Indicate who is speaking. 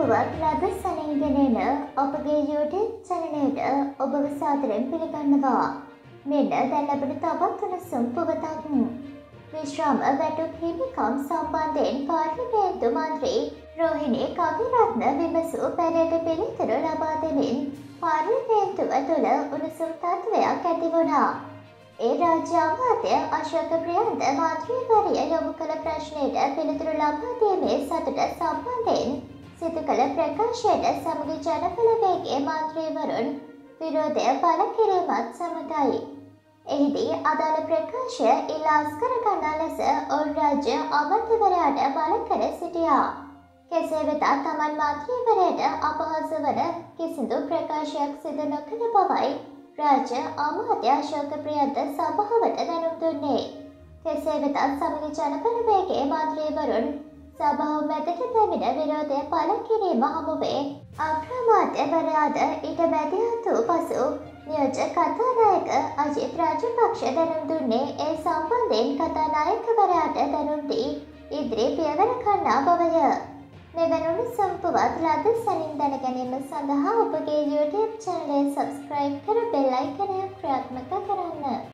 Speaker 1: පුවත් රද සනින්ගෙනෙන ඔබගේ YouTube චැනලයට ඔබව සාදරයෙන් පිළිගන්නවා. මෙන්න දැන් අපිට තවත් උණුසුම් පුවතක්. විශ්‍රාම වැටුප් හිමිකම් සම්බන්ධයෙන් පාර්ලිමේන්තු මන්ත්‍රී රෝහිණී කවිරත්න විමසූ පැනයට පිළිතුරු ලබා දෙමින් පාර්ලිමේන්තුව තුළ උණුසුම් තත්ත්වයක් ඇති වුණා. ඒ රාජ්‍ය අමාත්‍ය අශෝක ප්‍රියන්ත මන්ත්‍රීවරිය යොමු කළ ප්‍රශ්නයට පිළිතුරු ලබා දීමේ සතුට සම්බන්ධයෙන් සිදු කළ ප්‍රකාශයට සමගි ජනබලවේගයේ මන්ත්‍රීවරුන් විරෝධය පළ කිරීමත් සමගයි. එහිදී අදාළ ප්‍රකාශය ඉලාස් කර ගන්නා ලෙස ඔවුන් රාජ්‍ය අමාත්‍යවරයාට බල කර සිටියා. කෙසේ වෙතත් තමන් මන්ත්‍රීවරයාට අපහසු වන කිසිදු ප්‍රකාශයක් සිදු නොකළ බවයි රාජ්‍ය අමාත්‍ය අශෝක ප්‍රියන්ත සභාවට දැනුම් දුන්නේ. කෙසේ වෙතත් සමගි ජනබලවේගයේ මන්ත්‍රීවරුන් සභාව මැදට පැමිණ විරෝධය පළ කිරීම හමුවේ අග්‍රාමාත්‍යවරයාද ඊට මැදිහත් වූ පසු නියෝජ්‍ය කතානායක අජිත් රාජපක්ෂ දැනුම් දුන්නේ ඒ සම්බන්ධයෙන් කතානායකවරයාට දැනුම් දී ඉදිරි පියවර ගන්නා බවය. මෙවැනි උණුසුම් පුවත් රද සැනින් දැන ගැනීම සඳහා ඔබගේ YouTube චැනලය සබ්ස්ක්‍රයිබ් කර බෙල් අයිකනය ක්‍රියාත්මක කරන්න.